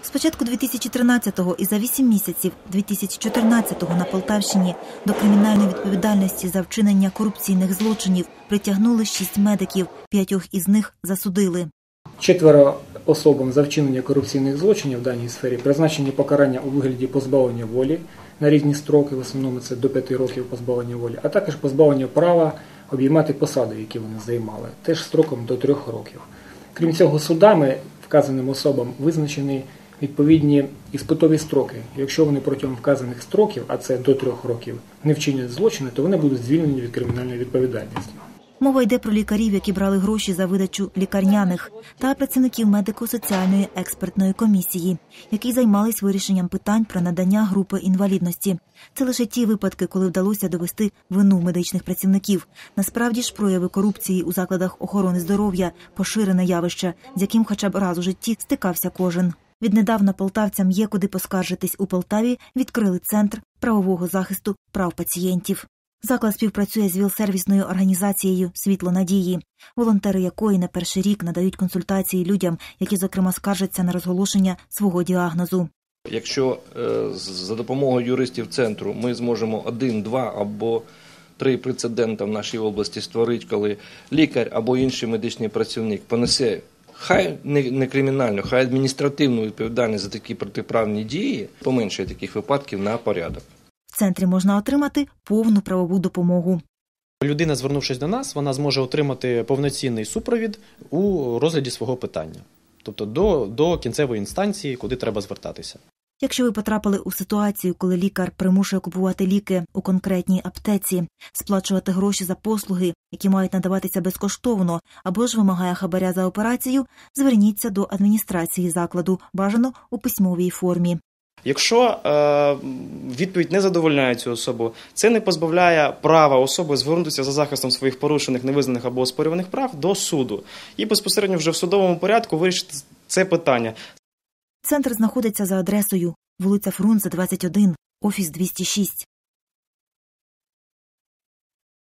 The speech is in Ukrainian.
З початку 2013-го і за 8 місяців 2014-го на Полтавщині до кримінальної відповідальності за вчинення корупційних злочинів притягнули 6 медиків, 5 із них засудили. 4 особам за вчинення корупційних злочинів в даній сфері призначені покарання у вигляді позбавлення волі на різні строки, в основному це до 5 років позбавлення волі, а також позбавлення права обіймати посади, які вони займали, теж строком до 3 років. Крім цього, судами вказаним особам визначені відповідні іспитові строки. Якщо вони протягом вказаних строків, а це до 3 років, не вчинять злочини, то вони будуть звільнені від кримінальної відповідальності. Мова йде про лікарів, які брали гроші за видачу лікарняних, та працівників медико-соціальної експертної комісії, які займались вирішенням питань про надання групи інвалідності. Це лише ті випадки, коли вдалося довести вину медичних працівників. Насправді ж прояви корупції у закладах охорони здоров'я – поширене явище, з яким хоча б раз у житті стикався кожен. Віднедавна полтавцям є куди поскаржитись. У Полтаві відкрили центр правового захисту прав пацієнтів. Заклад співпрацює з ВІЛ-сервісною організацією «Світло надії», волонтери якої не перший рік надають консультації людям, які, зокрема, скаржаться на розголошення свого діагнозу. Якщо за допомогою юристів центру ми зможемо 1, 2 або 3 прецеденти в нашій області створити, коли лікар або інший медичний працівник понесе хай не кримінальну, хай адміністративну відповідальність за такі протиправні дії, поменшує таких випадків на порядок. В центрі можна отримати повну правову допомогу. Людина, звернувшись до нас, вона зможе отримати повноцінний супровід у розгляді свого питання. Тобто до кінцевої інстанції, куди треба звертатися. Якщо ви потрапили у ситуацію, коли лікар примушує купувати ліки у конкретній аптеці, сплачувати гроші за послуги, які мають надаватися безкоштовно, або ж вимагає хабаря за операцію, зверніться до адміністрації закладу, бажано у письмовій формі. Якщо відповідь не задовольняє цю особу, це не позбавляє права особи звернутися за захистом своїх порушених, невизнаних або оспорюваних прав до суду і безпосередньо вже в судовому порядку вирішити це питання. Центр знаходиться за адресою вулиця Фрунзе, 21, офіс 206.